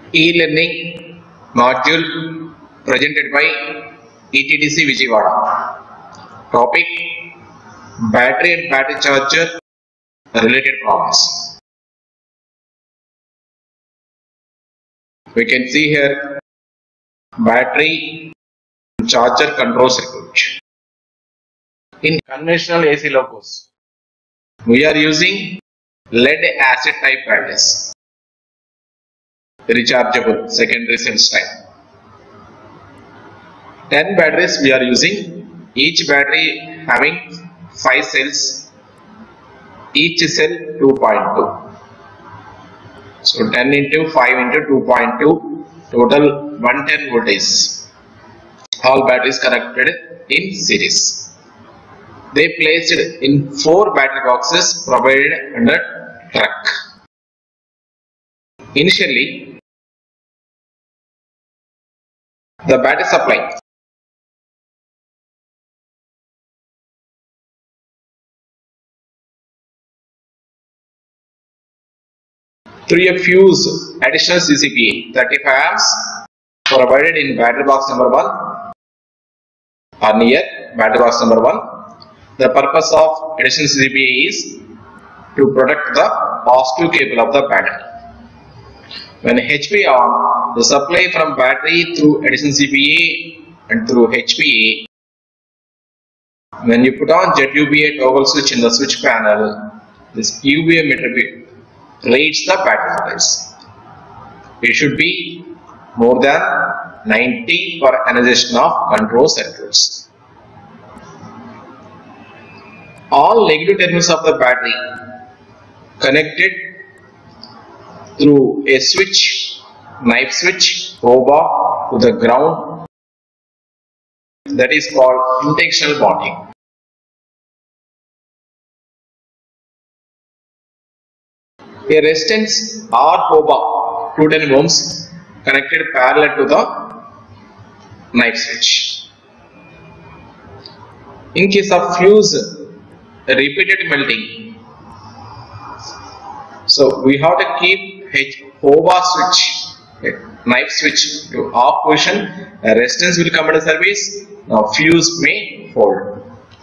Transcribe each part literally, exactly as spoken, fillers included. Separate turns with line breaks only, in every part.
E-learning module presented by E T D C Vijayawada. Topic: battery and battery charger related problems. We can see here battery charger control circuit. In conventional A C locos, we are using lead acid type batteries, rechargeable secondary cells type. ten batteries we are using, each battery having five cells, each cell two point two. So ten into five into two point two, total one hundred ten voltage. All batteries connected in series. They placed in four battery boxes provided under truck. Initially, the battery supply through a fuse additional C C P A thirty-five amps provided in battery box number one or near battery box number one. The purpose of additional C C P A is to protect the positive cable of the battery. When H P A on, the supply from battery through additional C C P A and through H P A. When you put on jet U V A toggle switch in the switch panel, this U V A meter reads the battery voltage. It should be more than ninety for analyzation of control circuits. All negative terminals of the battery connected through a switch, knife switch, O B A to the ground, that is called intentional bonding. A resistance or O B A two hundred ten ohms connected parallel to the knife switch. In case of fuse repeated melting, so we have to keep H O B A switch, knife switch to off position. A resistance will come into service. Now fuse may hold.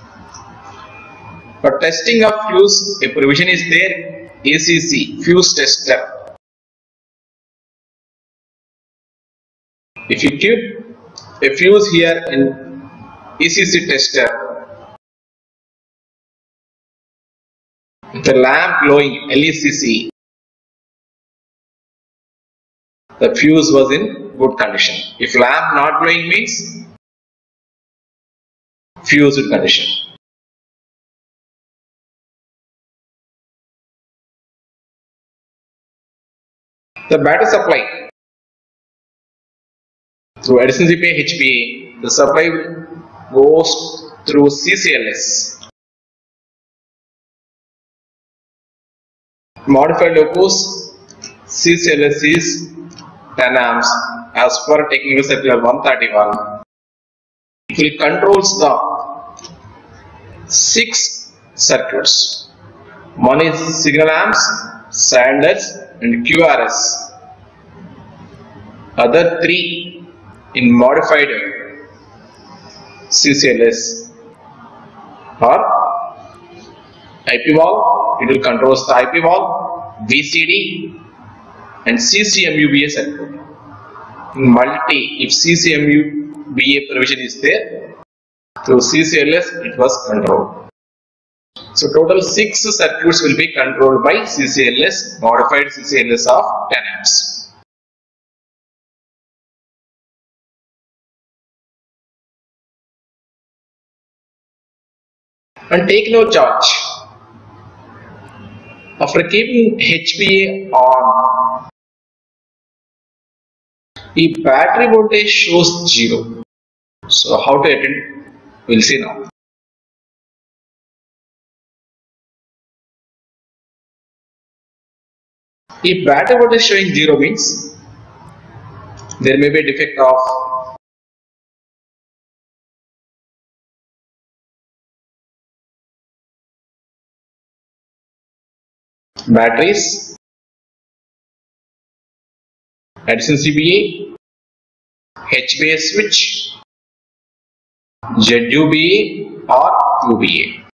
For testing of fuse, a provision is there. A C C, fuse tester. If you keep a fuse here in E C C tester, the lamp glowing L E C C, the fuse was in good condition. If lamp not glowing means fuse in condition. The battery supply through additional C P A H P A, the supply goes through C C L S. Modified locos, C C L S is ten amps as per technical circular one thirty-one. It will controls the six circuits. One is signal amps, Sanders and Q R S. Other three in modified C C L S are I P valve, it will control the I P valve, V C D and C C M U B A circuit. In multi, if C C M U B A provision is there, through C C L S it was controlled. So total six circuits will be controlled by C C L S, modified C C L S of ten amps. And take no charge. After keeping H P A on, the battery voltage shows zero. So how to attend? We'll see now. If battery voltage showing zero means there may be a defect of batteries addition C B A, H B A switch, Z U B A or U B A.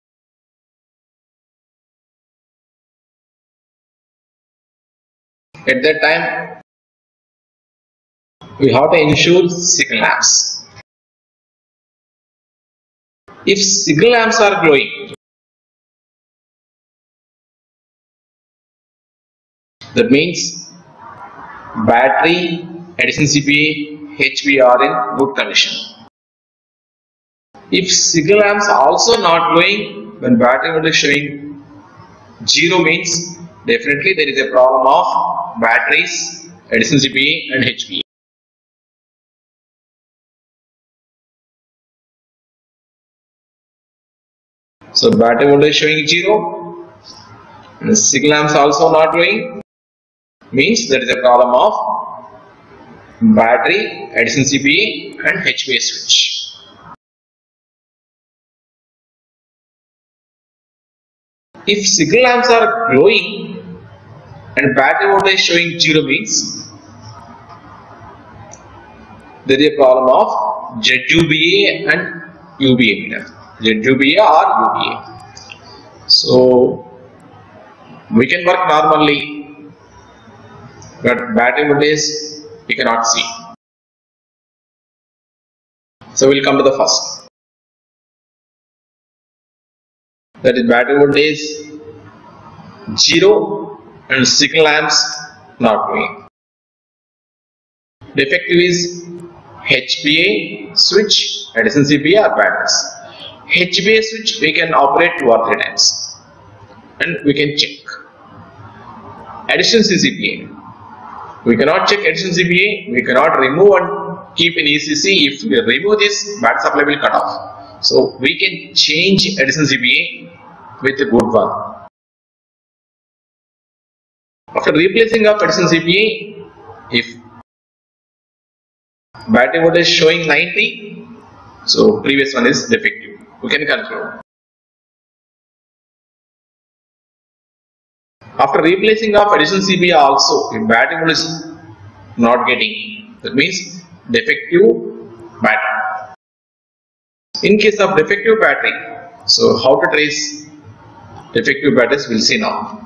At that time, we have to ensure signal lamps. If signal lamps are glowing, that means battery, addition C B A, H B A are in good condition. If signal lamps also not glowing, when battery voltage showing zero means definitely there is a problem of batteries, addition C B A and H B A. So battery voltage showing zero, and signal lamps also not glowing means there is a problem of battery, addition C B A and H B A switch. If signal lamps are glowing and battery voltage showing zero means there is a problem of Z U B A and U B A meter. Z U B A or U B A. So we can work normally, but battery voltage we cannot see. So we'll come to the first. That is battery voltage zero and signal lamps not glowing. Defective is H B A switch, addition C B A or batteries. H B A switch we can operate two or three times and we can check. Addition C B A, we cannot check addition C B A, we cannot remove and keep in E C C. If we remove this, battery supply will cut off. So we can change addition C B A with a good one. After replacing of addition C B A, if battery voltage showing ninety, so previous one is defective, we can control. After replacing of addition C B A also, if battery voltage is not getting, that means defective battery. In case of defective battery, so how to trace defective batteries we'll see now.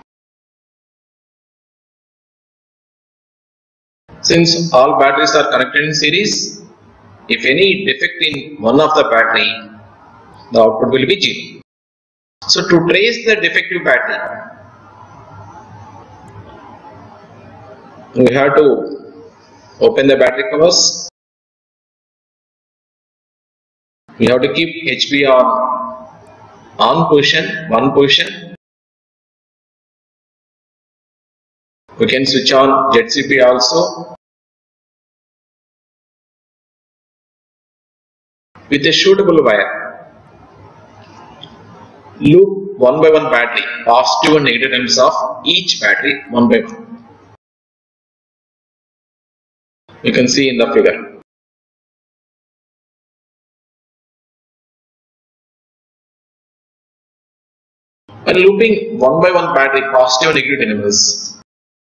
Since all batteries are connected in series, if any defect in one of the battery, the output will be zero. So to trace the defective battery, we have to open the battery covers. We have to keep H B A on on position, one position. We can switch on Z C P also. With a suitable wire, loop one by one battery, positive and negative terms of each battery one by one. You can see in the figure. When looping one by one battery, positive and negative terminals,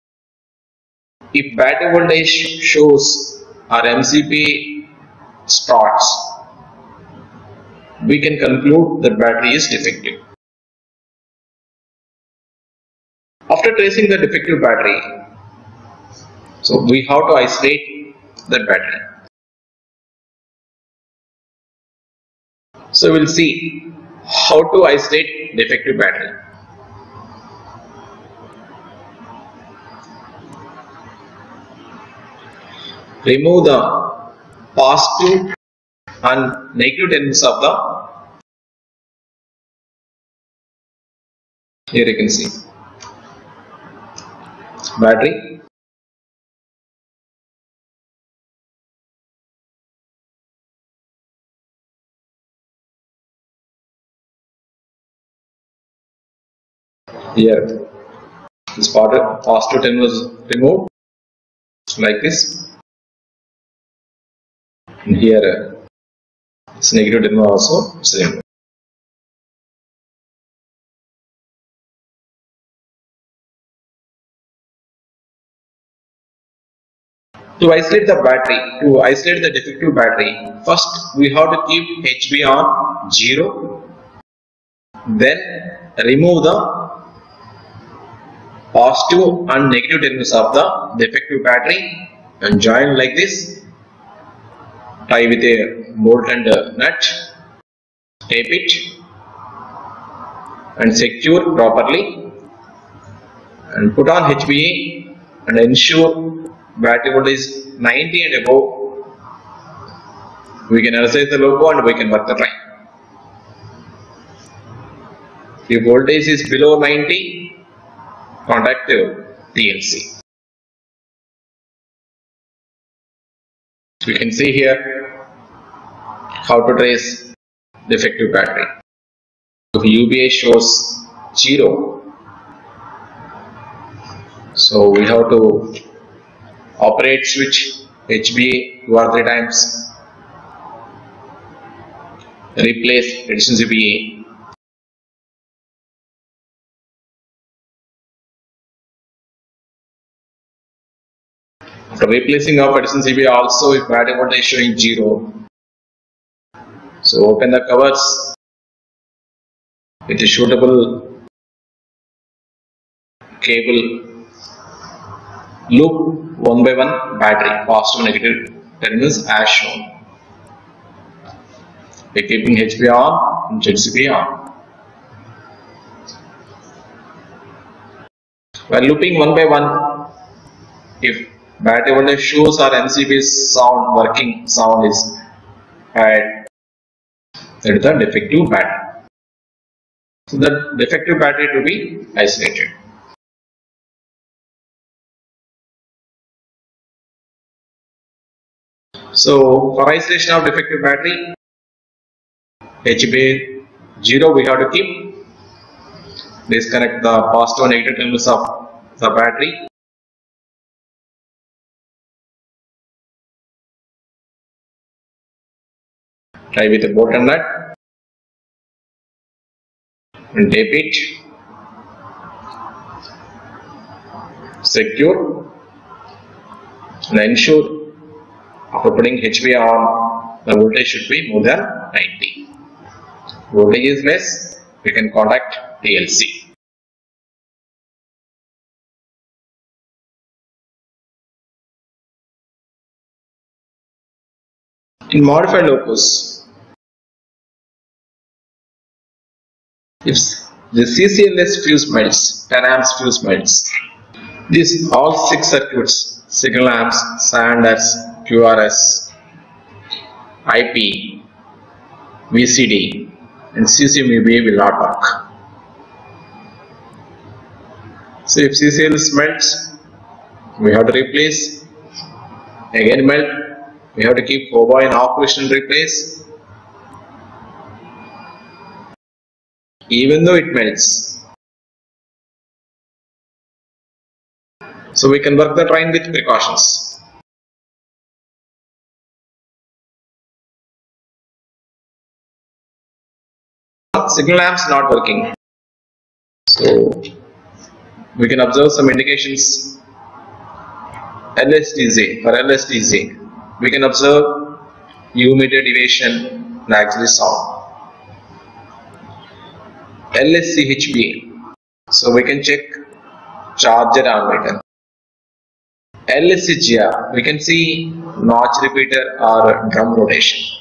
if battery voltage shows or M C P starts, we can conclude that battery is defective. After tracing the defective battery, so we have to isolate that battery. So we will see how to isolate defective battery. Remove the positive and negative terminals of the, here you can see battery. Here this positive terminal is removed like this, and here this negative terminal also is removed. To isolate the battery, to isolate the defective battery, first we have to keep H B on zero, then remove the positive and negative terminals of the defective battery and join like this, tie with a bolt and a nut, tape it and secure properly and put on H B A and ensure battery voltage is ninety and above. We can analyze the logo and we can work the train. If voltage is below ninety, contact T L C. We can see here how to trace defective battery. If U B A shows zero, so we have to operate switch H B A two or three times, replace additional C B A. After replacing of additional C B A also, if battery voltage is showing zero, so open the covers with a suitable cable, loop one by one battery, positive and negative terminals as shown. We are keeping H B A on and Z C B A on. While looping one by one, if battery voltage shows or M C B sound working sound is had, that is the defective battery. So the defective battery to be isolated. So for isolation of defective battery, H B A zero we have to keep. Disconnect the positive and negative terminals of the battery. Tie with a bolt and nut and tape it. Secure and ensure after putting H B A on, the voltage should be more than ninety. Voltage is less, we can contact T L C. In modified locus, if the C C L S fuse melts, ten amps fuse melts, these all six circuits, signal amps, Sanders, Q R S, I P, V C D and C C M U B A will not work. So if C C L S melts, we have to replace, again melt, we have to keep Hoba in operation and replace. Even though it melts, so we can work the train with precautions. Signal lamps not working, so we can observe some indications. L S D Z, for L S D Z we can observe U meter deviation and auxiliary sound. L S C H B A, so we can check charger ammeter. L S C G R, we can see notch repeater or drum rotation.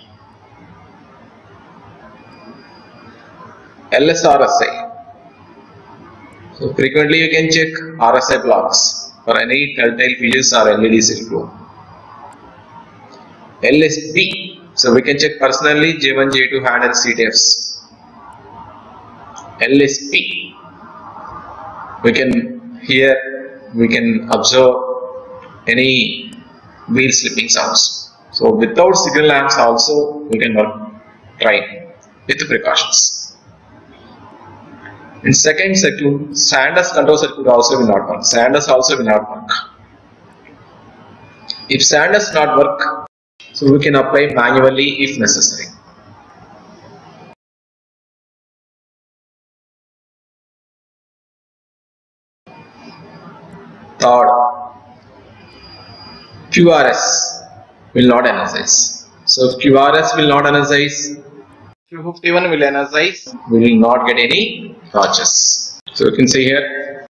L S R S I, so frequently you can check R S I blocks for any telltale features or L E D signal flow. L S P, so we can check personally J one J two handle C T Fs. L S P, we can here we can observe any wheel slipping sounds. So without signal lamps also we can work train with precautions. In second circuit, Sanders control circuit also will not work. Sanders also will not work. If Sanders not work, so we can apply manually if necessary. Third, Q R S will not energize. So if Q R S will not energize, Q fifty-one will energize, we will not get any torches. So you can see here,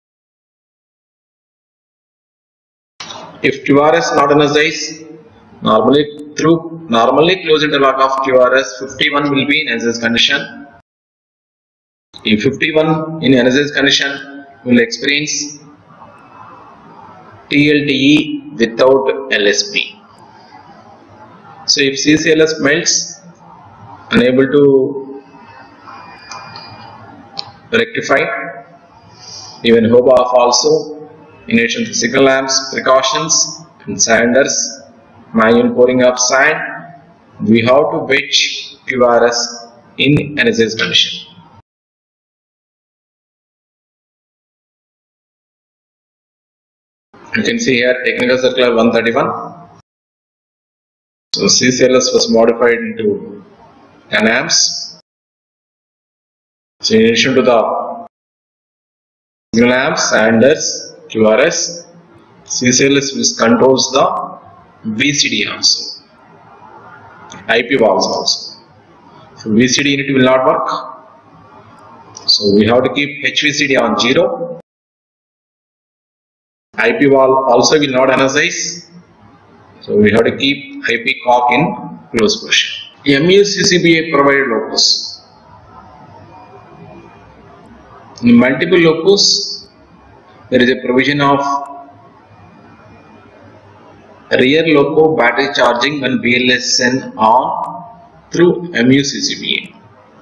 if Q R S not energize, normally through normally closed interlock of Q R S, fifty-one will be in energized condition. If fifty-one in energized condition will experience T L T E without L S P. So if C C L S melts, unable to rectify, even H O B A off also, in addition to signal lamps, precautions and sanders, manual pouring of sand, we have to batch Q R S in energized condition. You can see here technical circular one thirty-one. So C C L S was modified into ten amps. So in addition to the signal lamps, sanders, Q R S, C C L S which controls the V C D also, I P valves also. So V C D unit will not work. So we have to keep H V C D on zero. I P valve also will not energize. So we have to keep I P cock in closed position. M U C C B A provided locus. In multiple locus, there is a provision of rear loco battery charging when B L S N on through M U C C B A.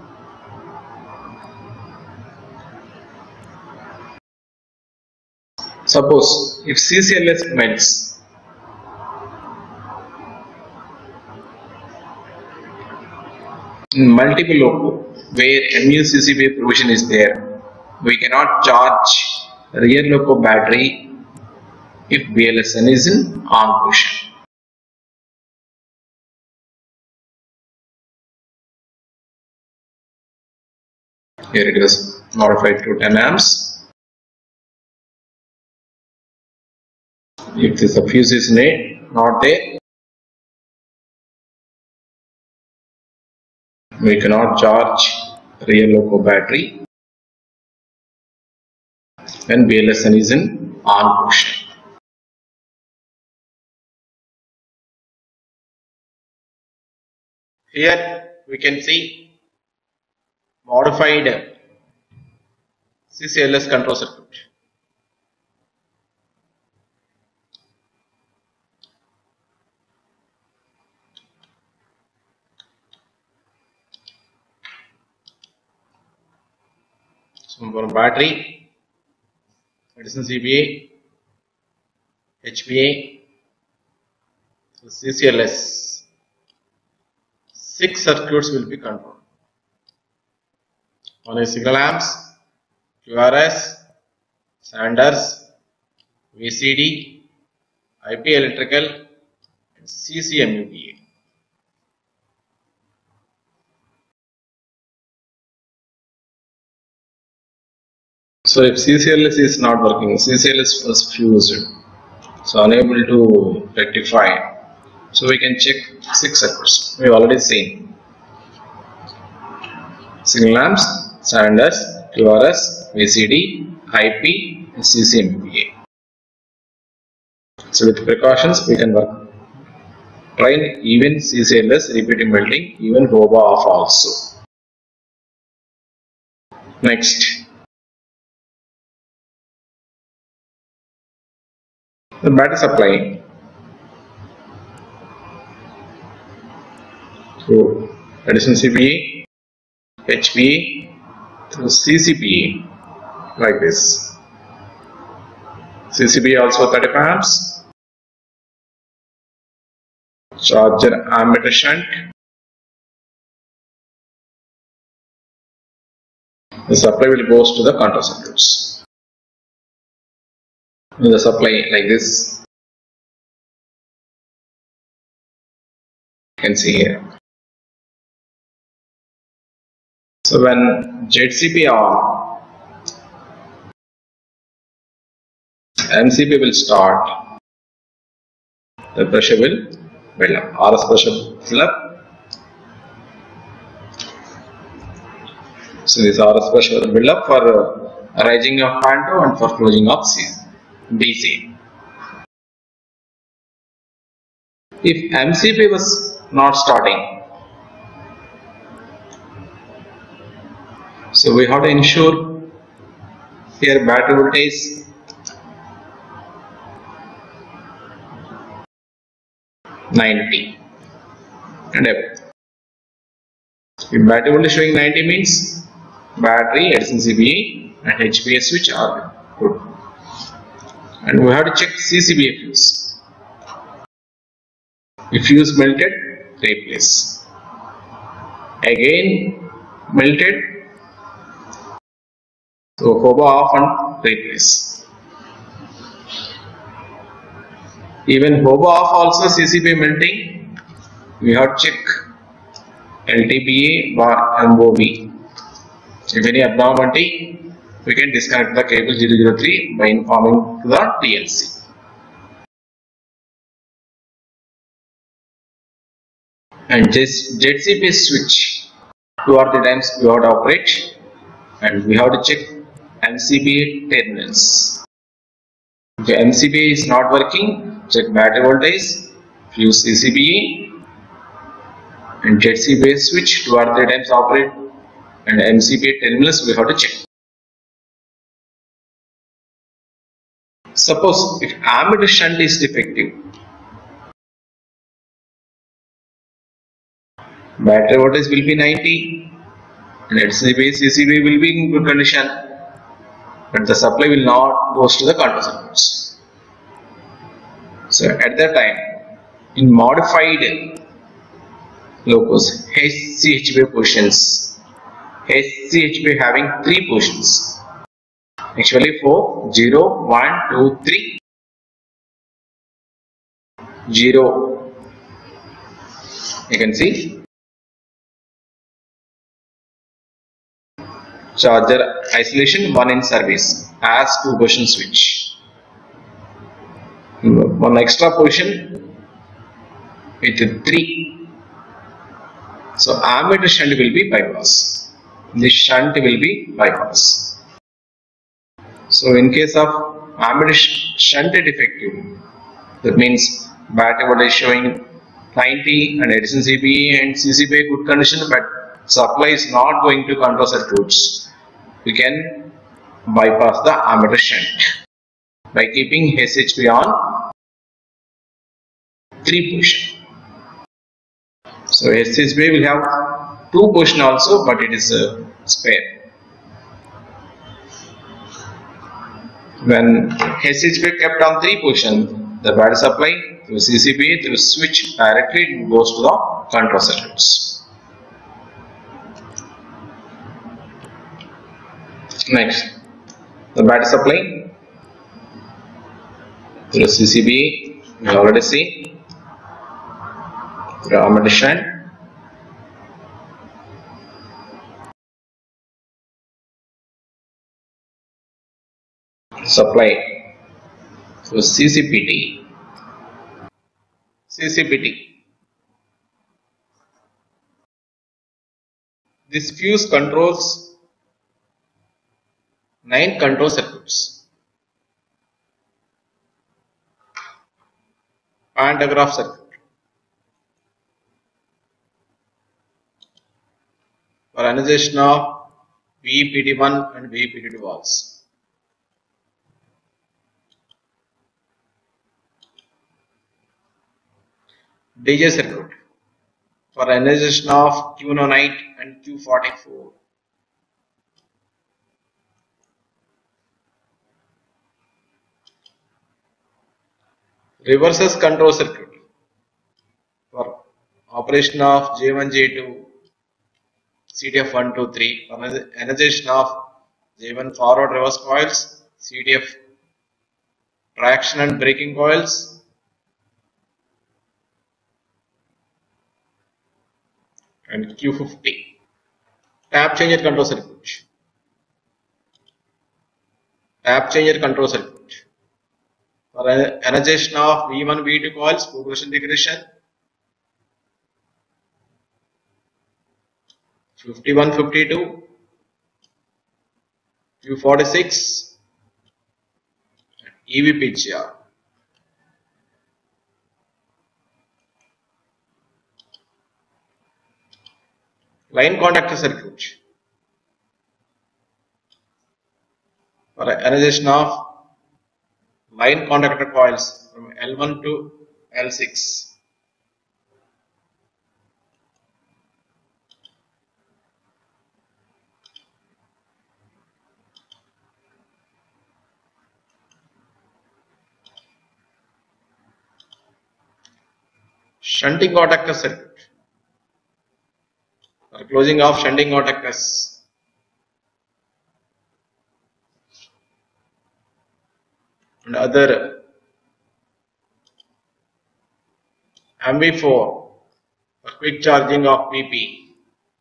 Suppose if C C L S melts, in multiple loco where M U C C B A provision is there, we cannot charge rear loco battery if B L S N is in on position. Here it is modified to ten amps. If the fuse is not there, we cannot charge rear loco battery when B L S N is in on position. Here we can see modified C C L S control circuit. So for battery, addition C B A, H B A, C C L S, six circuits will be controlled. One is signal lamps, Q R S, sanders, V C D, I P electrical, and C C M U B A. So if C C L S is not working, C C L S was fused, so unable to rectify. So we can check six circuits. We have already seen signal lamps, sanders, Q R S, V C D, I P, and C C M U B A. So with precautions we can work. Train even C C L S, repeating melting, even H O B A off also. Next, the battery supply. So addition C B A, H B A through C C B A like this. C C B A also thirty-five amps. Charger ammeter shunt. The supply will goes to the control circuits. The supply like this. You can see here. So when Z C P on, M C P will start. the pressure will build up. R S pressure build up. So this R S pressure will build up for uh, rising of fan two and for closing of D C. If M C B was not starting, so we have to ensure here battery voltage ninety and above. If battery voltage showing ninety means battery, adjacent C B A and H B A switch are good. And we have to check C C B A fuse. If fuse melted, replace. Again melted, so hobo off and replace. Even hobo off also C C B A melting, we have to check L T B A bar M O B. If any abnormality, we can disconnect the cable zero zero three by informing to the T L C. And just Z C P switch two or three times we have to operate, and we have to check M C B A terminals. If the M C B A is not working, check battery voltage, fuse C C B A, and Z C B A switch two or three times operate, and M C B A terminals we have to check. Suppose if ammeter shunt is defective, battery voltage will be ninety and L C B A, C C B A will be in good condition, but the supply will not goes to the control circuits. So at that time, in modified locos, H C H B A positions, H C H B A having three positions, actually four, zero, one, two, three, zero, you can see. Charger isolation, one in service as two position switch. One extra position with three. So ammeter shunt will be bypass. This shunt will be bypass. So in case of ammeter shunt defective, that means battery voltage showing ninety and adjacent C B A and C C B A good condition, but supply is not going to control circuits. We can bypass the ammeter shunt by keeping H H B on three position. So H H B will have two position also, but it is a spare. When H H B kept on three position, the battery supply through C C B A through switch directly goes to the control circuits. Next, the battery supply through C C B A, we already see, through ammeter shunt, supply through C C P T, C C P T. This fuse controls nine control circuits. Pantograph circuit for analyzation of V E P T one and V E P T two valves. D J circuit for analyzation of Q zero eight and Q forty-four. Reverses control circuit for operation of J one, J two, C T F one, two, three, for energization of J one forward reverse coils, C T F traction and braking coils, and Q fifty. Tap changer control circuit. Tap changer control circuit For energization of V one, V two coils, progression degradation. fifty-one, fifty-two, Q forty-six, E V P G R. Line contactor circuit. For energization of line contactor coils from L one to L six. Shunting contactor circuit. For closing of shunting contactors. And other M V four for quick charging of P P.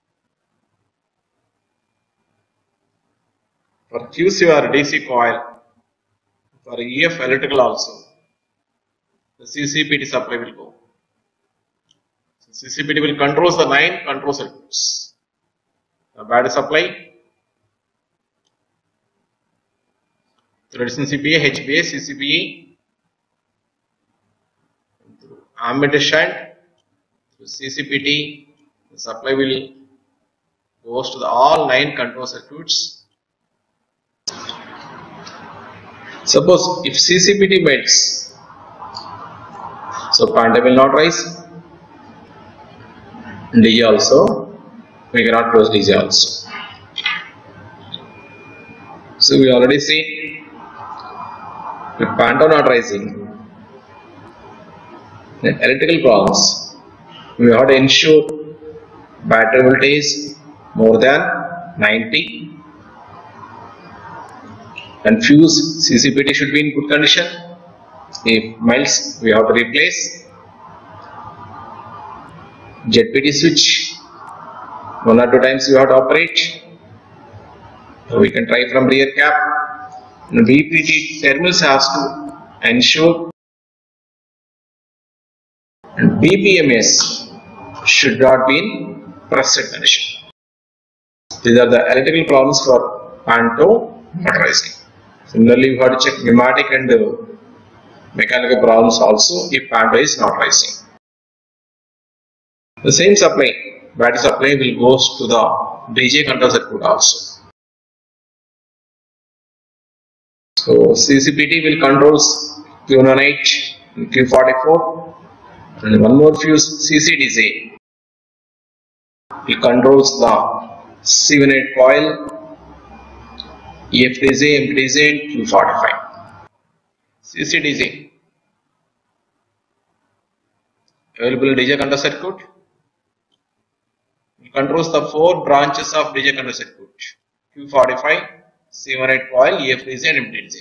For Q C or D C coil, for E F electrical also, the C C P T supply will go. So C C P T will control the nine control circuits. The battery supply, through C C P A, H B A, C C P E, ammeter shunt, through C C P T, the supply will goes to the all nine control circuits. Suppose if C C P T melts, so phantom will not rise. D J also, we cannot close D J also. So we already see if phantom not rising, then electrical problems, we have to ensure battery voltage more than ninety and fuse C C P T should be in good condition. If melts, we have to replace. Z P T switch one or two times you have to operate. So we can try from rear cap. And V P T terminals has to ensure, and B P M S should not be in pressed condition. These are the electrical problems for panto not rising. Similarly, we have to check pneumatic and uh, mechanical problems also if panto is not rising. The same supply, battery supply will goes to the D J control circuit also. So C C P T will controls Q eighteen and Q forty-four, and one more fuse C C D J. It controls the C eighteen coil, E F D J, M P D J, and Q forty-five. C C D J available D J control circuit. It controls the four branches of D J control circuit: Q forty-five, C eighteen coil, E F D J, and M P D J.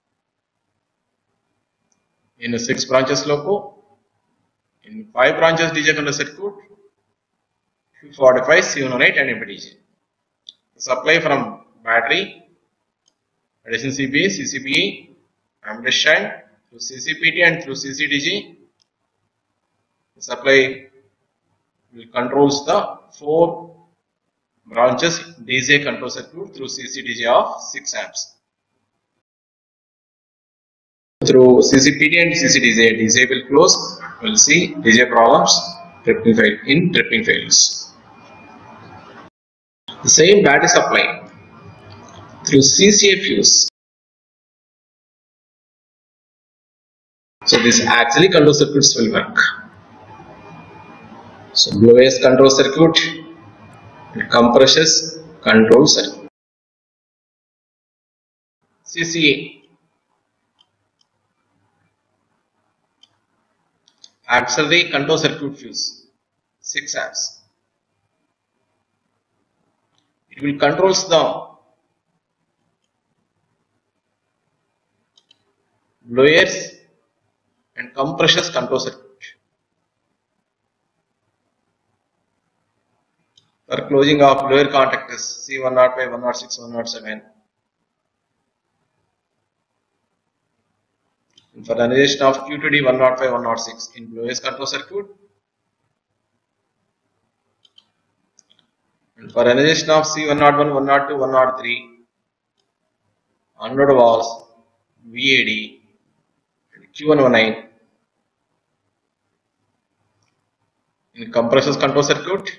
In the six branches loco, in five branches D J control circuit, Q forty-five, C eighteen, and M P D J. The supply from battery, addition C P A, C C P E, ammeter shunt through C C P T and through C C D J. The supply will controls the four branches D J control circuit through C C D J of six amps. Through C C P T and C C D J, D J will close. We will see D J problems tripping fail in tripping failures. The same battery supply through C C A fuse. So this actually control circuits will work. So blowers control circuit, compressors control circuit. C C A auxiliary control circuit fuse, six amps. It will controls the blowers and compressors control circuit. For closing of blower contactors, C one oh five, one oh six, one oh seven. For the analyzation of Q two D one oh five one oh six in Blue-S control circuit. And for analyzation of C one oh one, one oh two, one oh three, on-load valves, V A D, and Q one oh nine in compressors control circuit.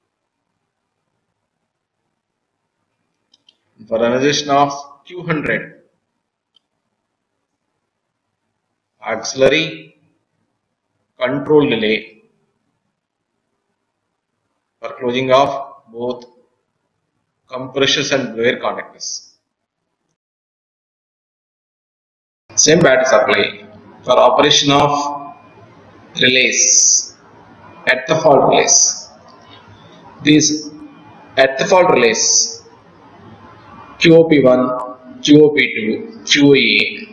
And for analyzation of Q one hundred, auxiliary control relay for closing of both compressors and blower contactors. Same battery supply for operation of relays at the fault relays. These at the fault relays Q O P one, Q O P two, Q O A.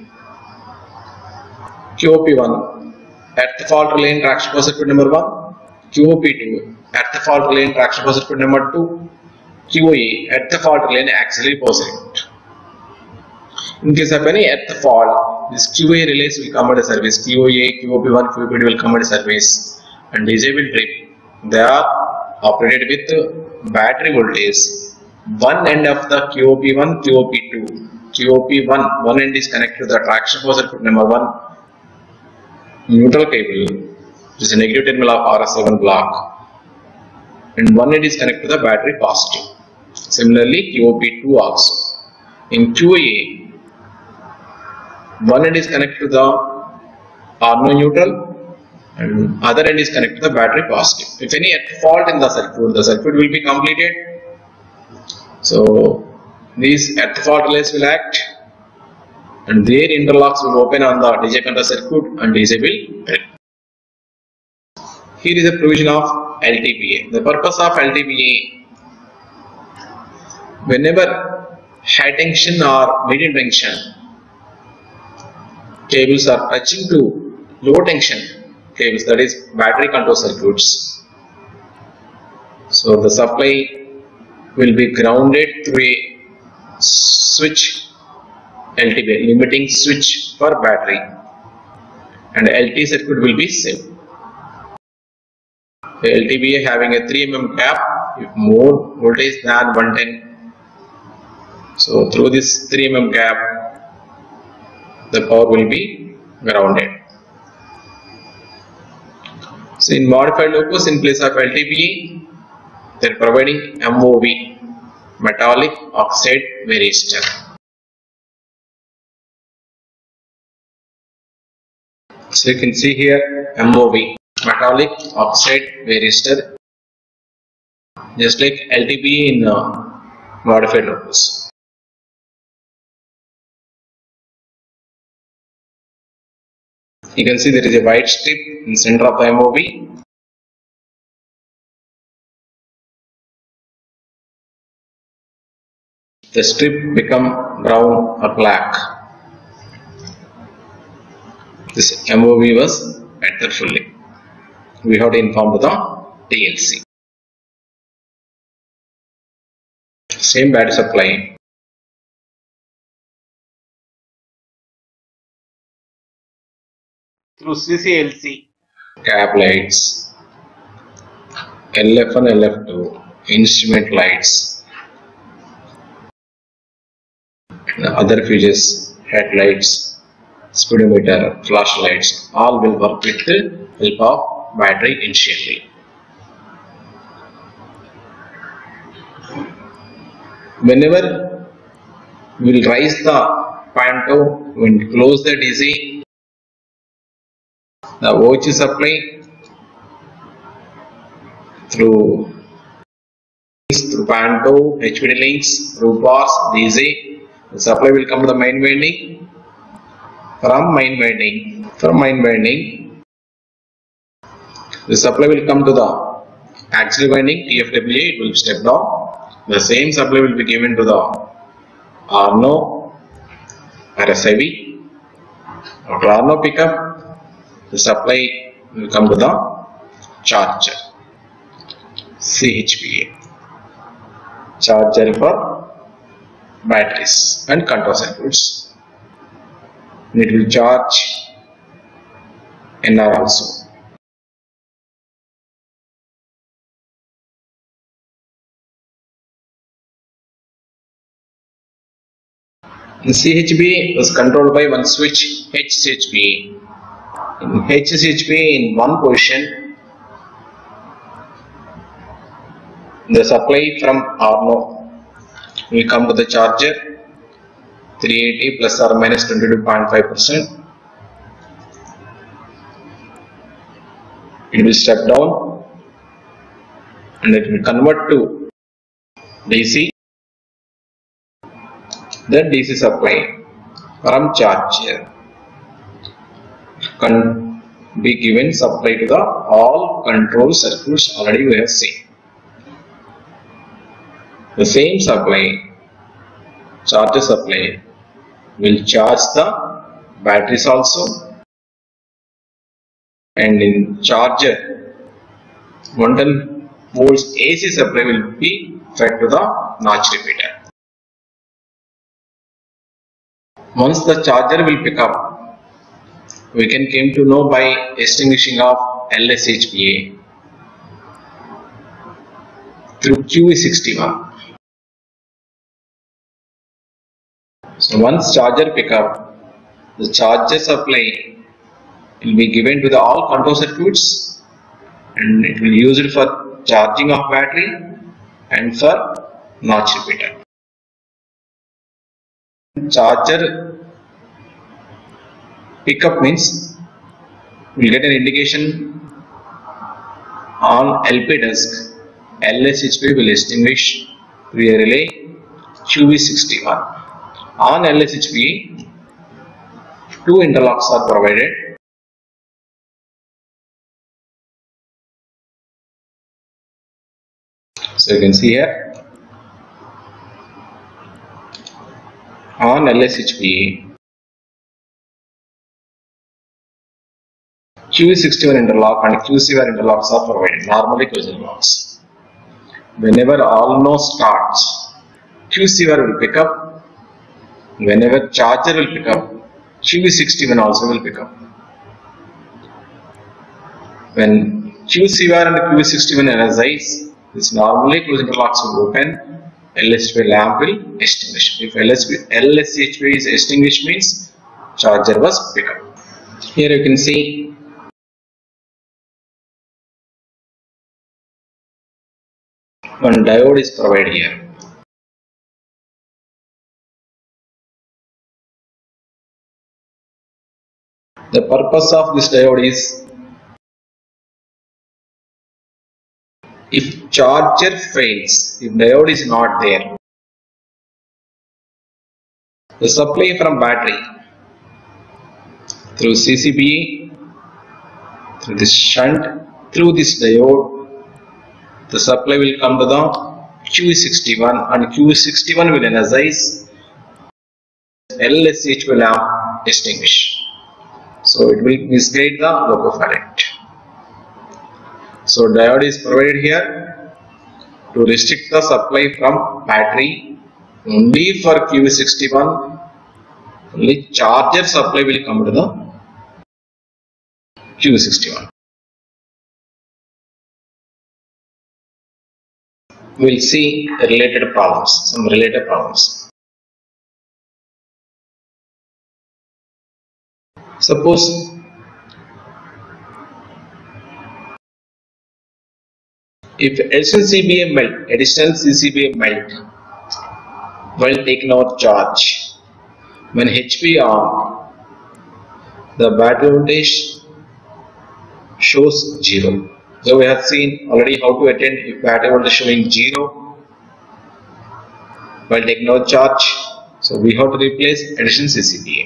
Q O P one at the fault relay in traction power circuit number one, Q O P two at the fault relay in traction power circuit number two, Q O A at the fault relay in auxiliary power circuit. In case of any at the fault, this Q O A relays will come into service. Q O A, Q O P one, Q O P two will come into service and D J will trip. They are operated with battery voltage. One end of the Q O P one, Q O P two. Q O P one, one end is connected to the traction power circuit number one neutral cable, which is a negative terminal of R S seven block, and one end is connected to the battery positive. Similarly, Q O P two also. In Q O A, one end is connected to the R zero neutral and other end is connected to the battery positive. If any fault in the circuit, the circuit will be completed. So these at the fault relays will act and their interlocks will open on the D J control circuit and D J will trip. Here is a provision of L T P A. The purpose of L T P A, whenever high tension or medium tension cables are touching to low tension cables, that is battery control circuits, so the supply will be grounded through a switch L T P A, limiting switch for battery, and L T circuit will be same. The L T P A having a three millimeter gap, if more voltage than one ten, so through this three millimeter gap the power will be grounded. So in modified low-cost, in place of L T P A, they are providing M O V, metallic oxide varistor. So you can see here M O V, metallic oxide varistor, just like L T P A in uh, modified low-cost. You can see there is a white strip in center of the M O V. The strip become brown or black. This M O V was entered fully. We have to inform the T L C. Same battery supply. Through C C L C, cab lights, L F one, L F two, instrument lights, other fuses, headlights, speedometer, flashlights, all will work with the help of battery initially. Whenever we will raise the panto, when we close the D C, the O H supply through through panto, H V D links, through bus, D C, the supply will come to the main winding. From main winding, from main winding, the supply will come to the auxiliary winding T F W A. It will step down. The same supply will be given to the R N O, R S I V. After R N O pickup, the supply will come to the charger, C H P A, charger for batteries and control circuits. It will charge N R also. The C H B was controlled by one switch H C H B. In H C H B in one position, the supply from Arno will come to the charger three eighty plus or minus twenty-two point five percent. It will step down and it will convert to D C. The D C supply from charger can be given supply to the all control circuits already we have seen. The same supply, charger supply, will charge the batteries also, and in charger one hundred volts A C supply will be fed to the notch repeater. Once the charger will pick up, we can came to know by extinguishing of L S H B A through Q E sixty-one. So once charger pick up, the charger supply will be given to the all control circuits and it will be used for charging of battery and for notch repeater. Charger pickup means we will get an indication on L P desk. L S H B will extinguish through a relay Q E sixty-one. On L S H B, two interlocks are provided. So you can see here on L S H B, Q E sixty-one interlock and Q C R interlocks are provided, normally closed interlocks. Whenever Arno starts, Q C R will pick up. Whenever charger will pick up, Q E sixty-one also will pick up. When Q C R and Q E sixty-one energize, this normally closed interlocks will open, L S H B lamp will extinguish. If L S H B is extinguished means charger was picked up. Here you can see one diode is provided here. The purpose of this diode is if charger fails, if diode is not there, the supply from battery through C C B A, through this shunt, through this diode, the supply will come to the Q E sixty-one and Q E sixty-one will energize, L S H will lamp extinguish. So it will misguide the loco current. So diode is provided here to restrict the supply from battery only for Q E sixty-one. Only charger supply will come to the Q E sixty-one. We will see related problems, some related problems. Suppose if additional C B A melt, additional C C B A melt while taking out charge, when H P on, the battery voltage shows zero. So we have seen already how to attend if battery voltage showing zero while taking out charge. So we have to replace additional C C B A.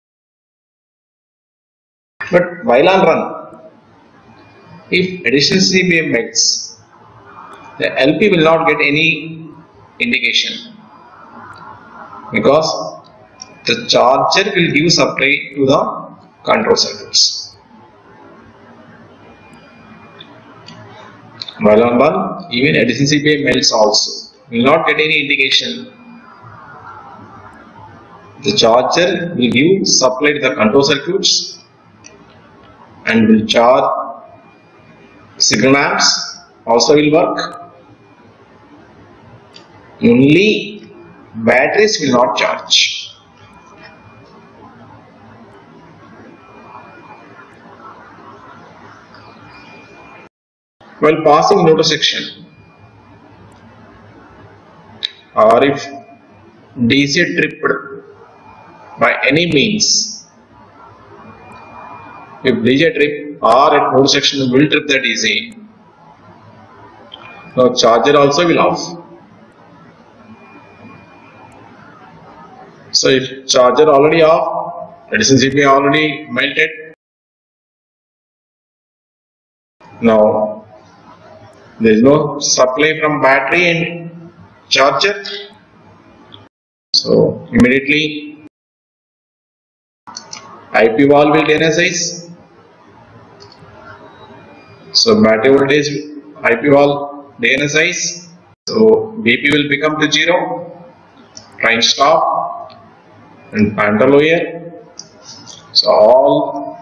But while on run, if additional C C B A melts, the L P will not get any indication because the charger will give supply to the control circuits. While on run, even additional C C B A melts also will not get any indication. The charger will give supply to the control circuits and will charge. Signal lamps also will work. Only batteries will not charge. While passing neutral section, or if D C tripped by any means, if D C trip or at neutral section will trip the D C, now charger also will off. So if charger already off, addition C P U already melted, now there is no supply from battery and charger, so immediately I P wall will de-energize. So battery voltage I P wall de-energize, so V P will become to zero, train stop and panther lower. So all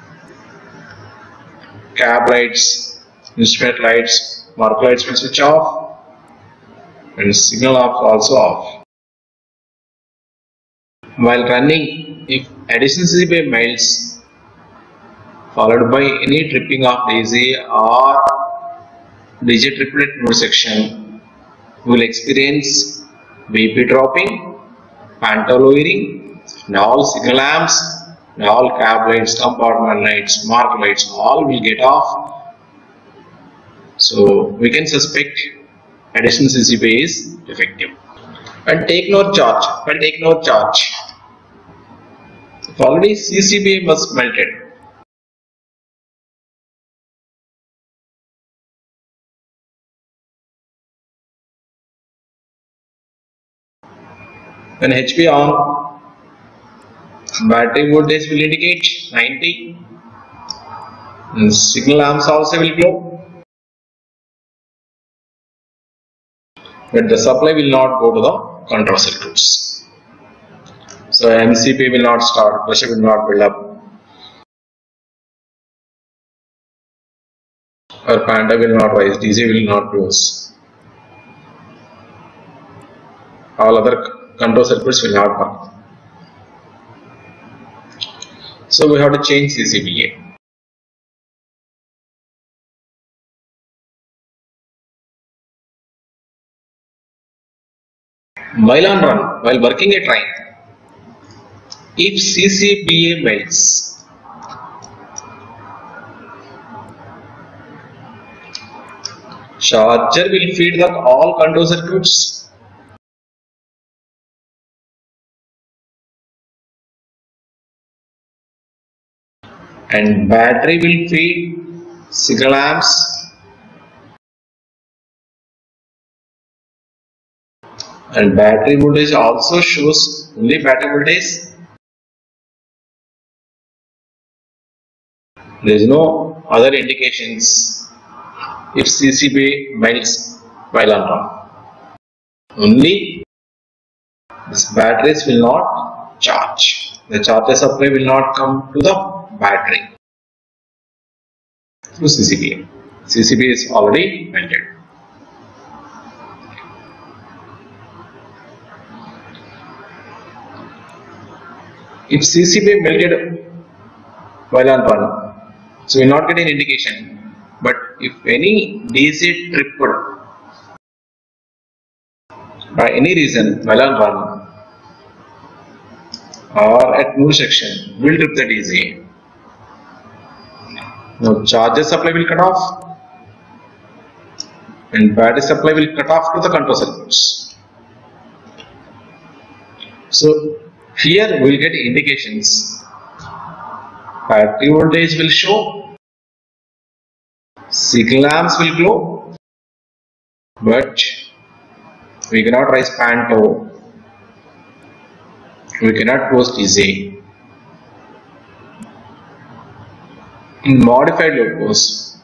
cab lights, instrument lights, mark lights will switch off and signal off also off. While running, if additional C P U melts followed by any tripping of D C or D C triplet node section, we will experience V P dropping, panther lowering, and all signal lamps, and all cab lights, compartment lights, mark lights, all will get off. So we can suspect additional C C P U is defective. And take no charge. Well, take no charge. If already C C B A was melted, when H P on, battery voltage will indicate ninety, and signal lamps also will glow, but the supply will not go to the control circuits. So M C P will not start, pressure will not build up, or panther will not rise, D C will not close. All other control circuits will not work. So we have to change C C B A. While on run, while working a train, if C C B A melts, charger will feed the all control circuits, and battery will feed signal lamps, and battery voltage also shows only battery voltage. There is no other indications if C C B A melts while on run. Only these batteries will not charge. The charger supply will not come to the battery through C C B A. C C B A is already melted. If C C B A melted while on run, so we will not get an indication, but if any D C tripped by any reason while on run or at neutral section, will trip the D C. Now charger supply will cut off and battery supply will cut off to the control circuits. So here we will get indications. Battery voltage will show, signal lamps will glow, but we cannot raise panther, we cannot close D C. In modified locos,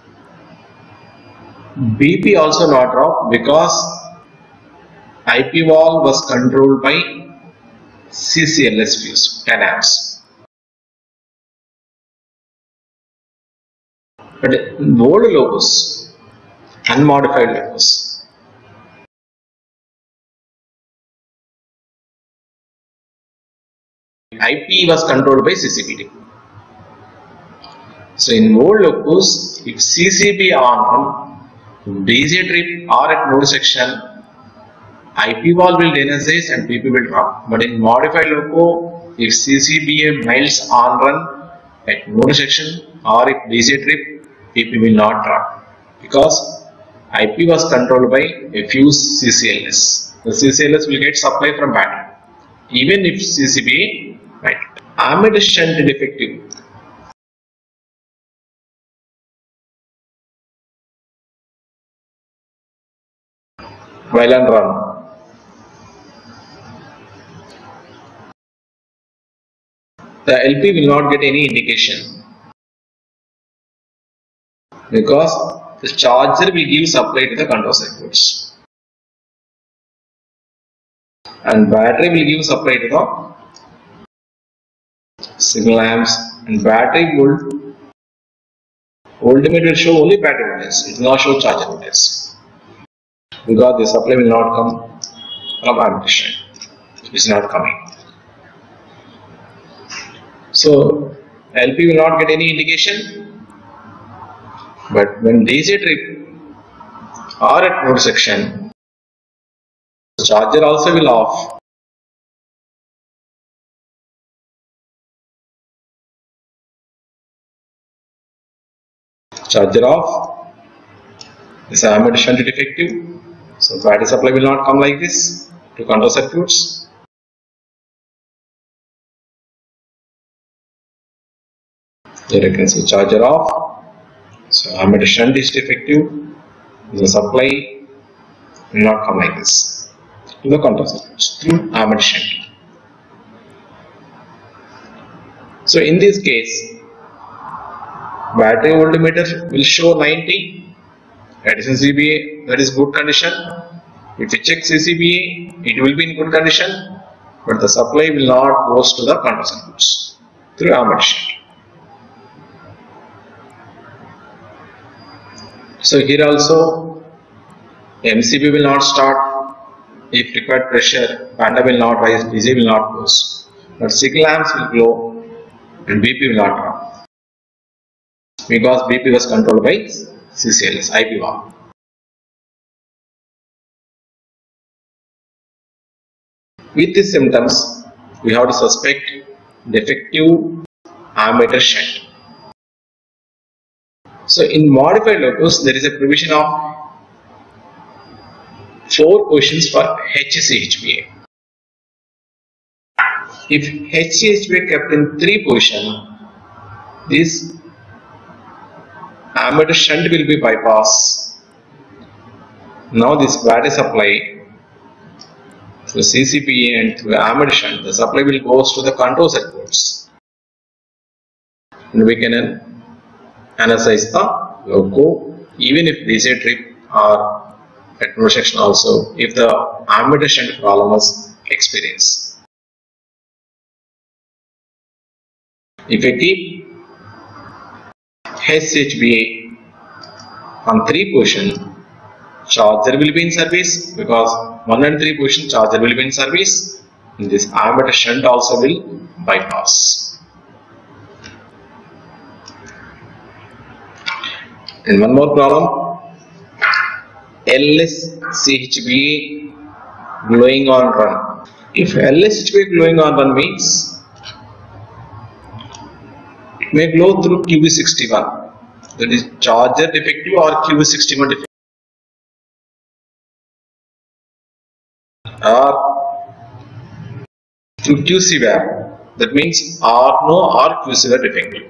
B P also not drop because I P wall was controlled by C C L S fuse ten amps. But old logos, unmodified logos, I P was controlled by C C B D. So in old logos, if C C B on D J trip or at node section, I P wall will deenergize and P P will drop. But in modified loco, if C C B A miles on run at node section or if D J trip, P P will not drop because I P was controlled by a fuse C C L S. The C C L S will get supply from battery even if C C B A might. Ammeter shunt defective. While on run, the L P will not get any indication because the charger will give supply to the control circuits and battery will give supply to the signal amps, and battery will voltmeter will show only battery voltage, it will not show charger voltage because the supply will not come from ammeter shunt, it is not coming. So L P will not get any indication, but when D J trip or at node section, the charger also will off. Charger off, this ammeter shunt defective, so battery supply will not come like this to control circuits. Here you can see charger off, so ammeter shunt is defective, the supply will not come like this to the control circuits through ammeter shunt. So in this case, battery voltmeter will show ninety, that is in C C B A, that is good condition. If you check C C B A, it will be in good condition, but the supply will not goes to the control circuits through ammeter shunt. So here also M C B will not start if required pressure, panda will not rise, D J will not close, but signal amps will glow and B P will not drop because B P was controlled by C C L S, I P wall. With these symptoms, we have to suspect defective ammeter shunt. So in modified logos, there is a provision of four positions for H C H B A. If H C H B A kept in three positions, this ammeter shunt will be bypassed. Now this battery supply through C C B A and through ammeter shunt, the supply will go to the control circuits, and we can analyze the logo even if D J trip or at node section also if the ammeter shunt problem was experienced. If I keep H C H B A on three position, charger will be in service because one and three position charger will be in service, and this ammeter shunt also will bypass. And one more problem, L S C H B A glowing on run. If L S C H B A glowing on run means it may glow through Q B sixty-one, that is charger defective or Q B sixty-one defective, or through Q C V A R, that means R no or Q C V A R defective.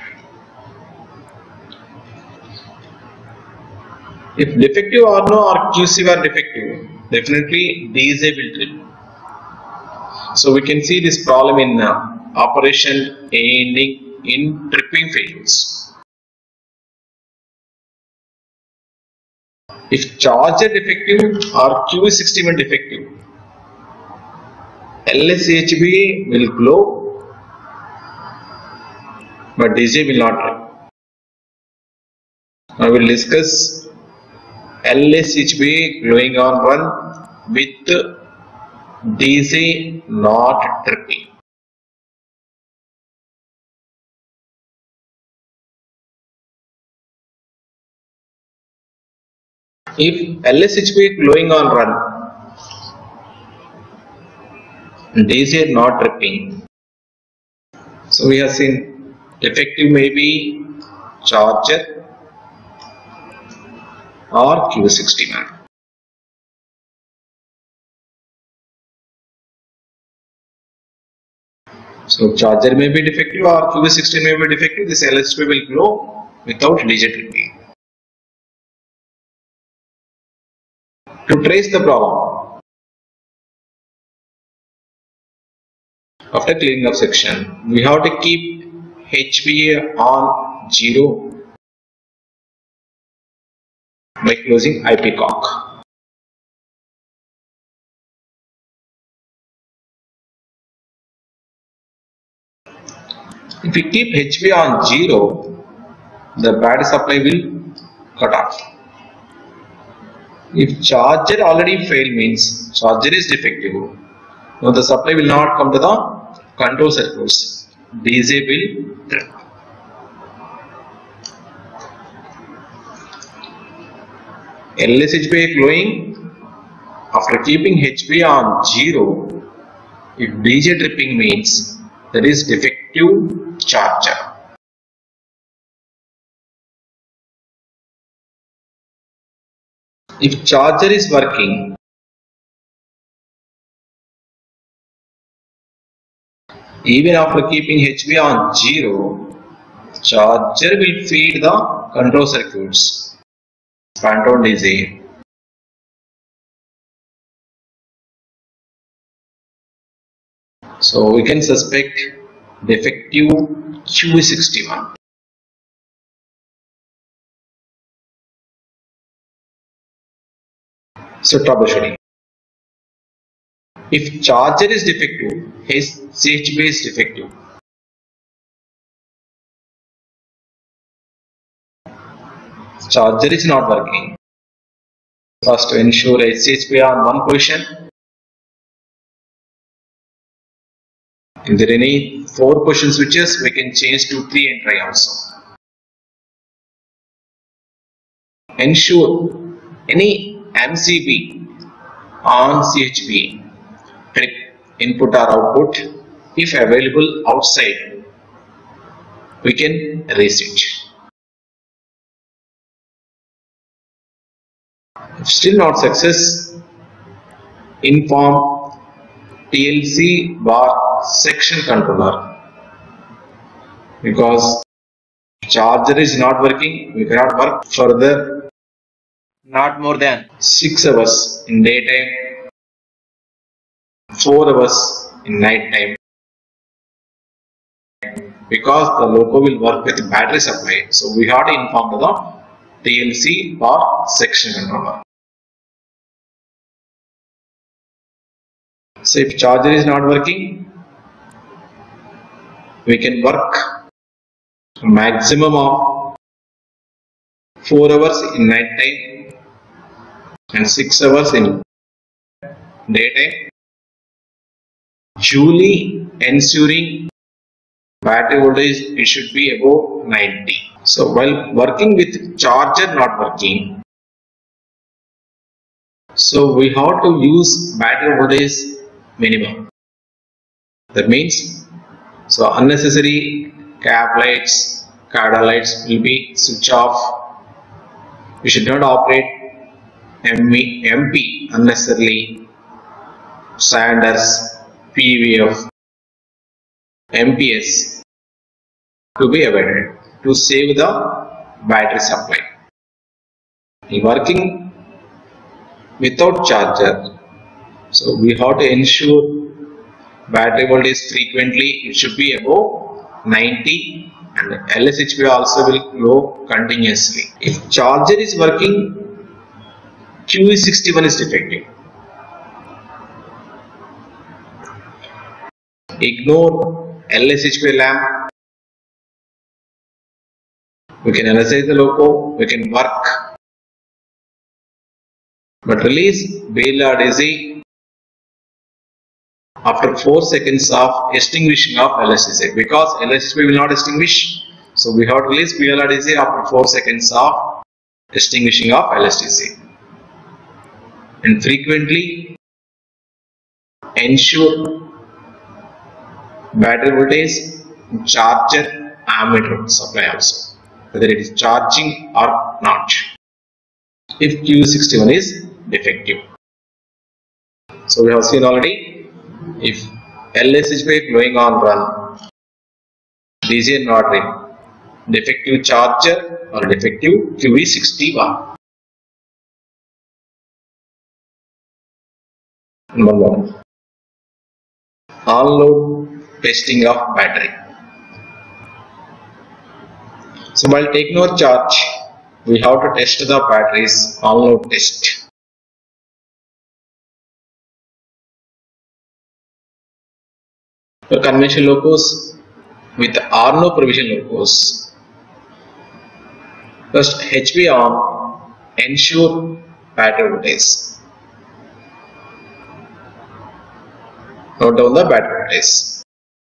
If defective R no or Q C V A R defective, definitely D J will trip. So we can see this problem in uh, operation ending in tripping failures. If charger defective or Q B sixty-one defective, L S C H B A will glow but D J will not trip. Now we will discuss L S H B A glowing on run with D C not tripping. If L S H B A glowing on run, D C not tripping. So we have seen defective may be charger or Q sixty-one. So charger may be defective or Q sixteen may be defective. This L S H B A will glow without D J tripping. To trace the problem, after cleaning up section, we have to keep H B A on zero by closing I P cock. If we keep H B A on zero, the battery supply will cut off. If charger already failed means charger is defective. Now the supply will not come to the control circuits. D C will trip. L S H B A glowing after keeping H B A on zero. If D J tripping means that is defective charger. If charger is working, even after keeping H B A on zero, charger will feed the control circuits, phantom D C. So we can suspect defective Q sixty-one. So troubleshooting. If charger is defective, his C H B A is defective. Charger is not working. First, to ensure C H B A on one position. If there are any four position switches, we can change to three and try also. Ensure any M C B on C H B A. Click input or output. If available outside, we can reset. If still not success, inform T L C bar section controller, because charger is not working. We cannot work further. Not more than six hours in daytime, four hours in night time, because the loco will work with battery supply. So we have to inform the T L C bar section controller. So if charger is not working, we can work maximum of four hours in night time and six hours in daytime, duly ensuring battery voltage it should be above ninety. So while working with charger not working, so we have to use battery voltage minimum. That means, so unnecessary cap lights, cardinal lights will be switch off. We should not operate M P unnecessarily, Sanders, P V F, M P S to be avoided to save the battery supply. Working without charger, so we have to ensure battery voltage frequently it should be above ninety, and L S H B A also will glow continuously. If charger is working, Q sixty-one is defective. Ignore L S H B A lamp. we can energize the loco, we can work. But release B L R D C after four seconds of extinguishing of L S T C, because L S T C will not extinguish. So we have to release B L R D C after four seconds of extinguishing of L S T C. And frequently ensure battery voltage, charger, ammeter supply also, whether it is charging or not, if Q sixty-one is defective. So we have seen already, if L S H B flowing on run, D C not in, defective charger or defective Q E sixty-one. Number one, on-load testing of battery. So while taking our charge, we have to test the batteries on-load test. For conventional locos with R no provision locos, first H V on, ensure battery voltage. Note down the battery voltage.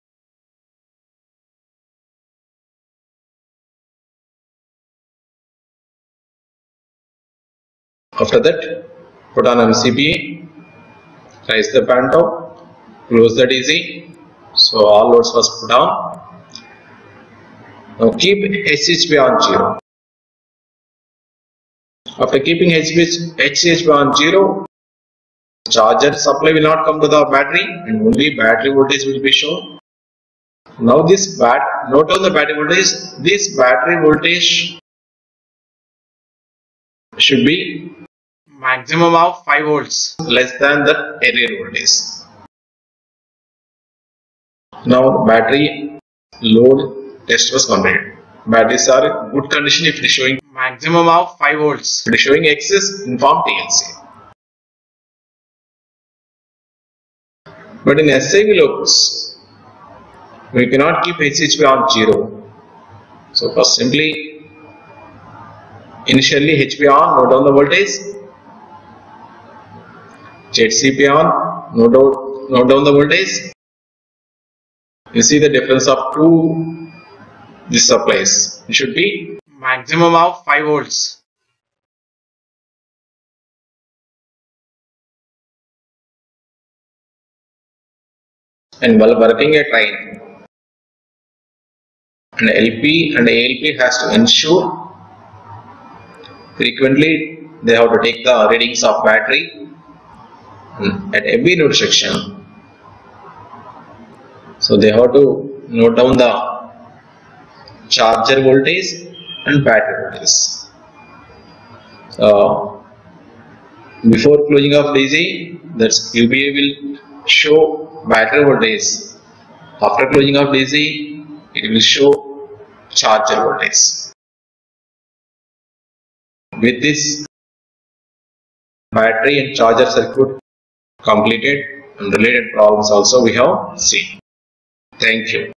After that, put on M C B A, raise the fan top, close the D C. So all loads was put down. Now keep H H V on zero. After keeping H H V on zero, charger supply will not come to the battery and only battery voltage will be shown. Now this bat, note on the battery voltage, this battery voltage should be maximum of five volts, less than the earlier voltage. Now battery load test was completed. Batteries are in good condition if it is showing maximum of five volts. If it is showing excess, inform T L C. But in S I V locos, we cannot keep H H V on zero. So first simply initially H V on, note down the voltage. Z C P on, note down, note down the voltage. You see the difference of two these supplies. It should be maximum of five volts. And while working a train, an L P and A L P has to ensure frequently they have to take the readings of battery at every node section. So they have to note down the charger voltage and battery voltage. So before closing of D C, that's Q B A will show battery voltage. After closing of D C, it will show charger voltage. With this, battery and charger circuit completed, and related problems also we have seen. Thank you.